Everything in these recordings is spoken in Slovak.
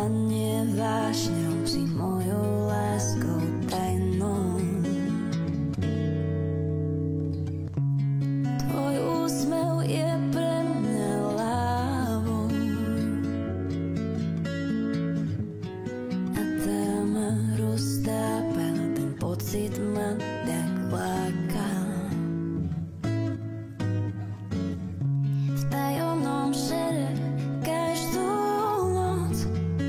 nie vášňou, si mojou láskou tajnou. Tvoj úsmev je pre mňa lávou a tá ma roztápa, ten pocit ma tak láka. V tajomnom šere každú noc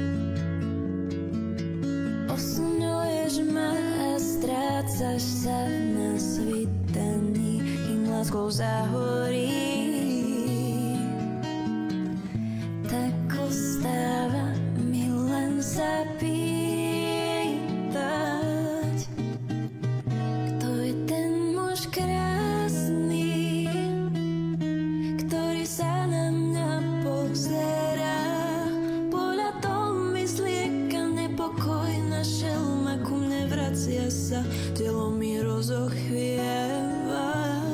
osňuješ ma a strácaš sa na svitaní, kým láskou zahorí. Tak ostáva mi len zapýtať, kto je ten muž krásny, ktorý sa na mňa pozerá. Podľa toho myslí, kam nepokoj našiel ma, ku mne vracia sa, telo mi rozochvieva.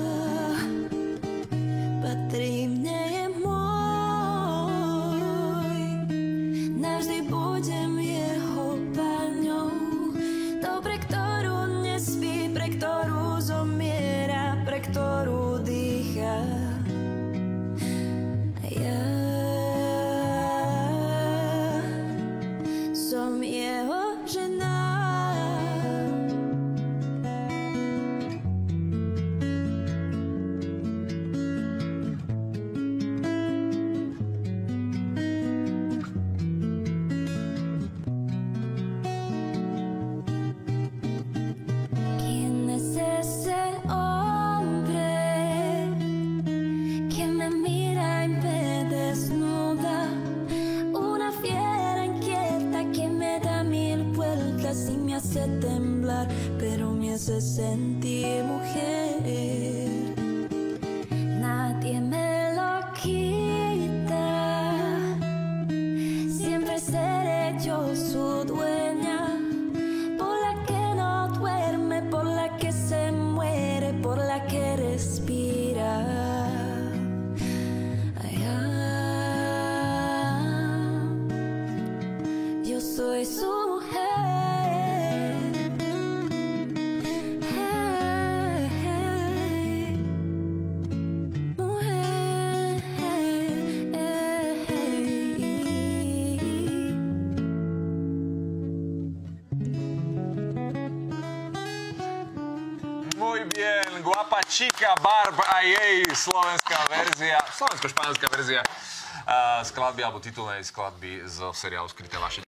Patrí mne, je môj, navždy budem jeho páňou. To, pre ktorú nespí, pre ktorú zomiera, pre ktorú dýcha. Ja som jeho žena. ¿Quién es ese hombre que me mira y me desnuda? Una fiera inquieta que me da mil vueltas y me hace temblar, pero me hace sentir mujer. Nadie me lo quita, siempre seré yo su dueña, por la que no duerme, por la que se muere, por la que respira. Yo soy su mujer. Muy bien, Guapa Chica Barb a jej slovenská verzia, slovensko-španielská verzia skladby alebo titulnej skladby zo seriálu Skryté vaše.